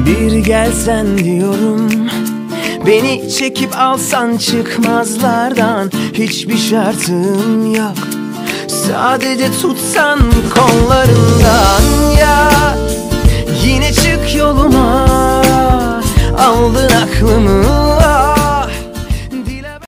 Bir gelsen diyorum, beni çekip alsan çıkmazlardan. Hiçbir şartım yok, sadece tutsan kollarından.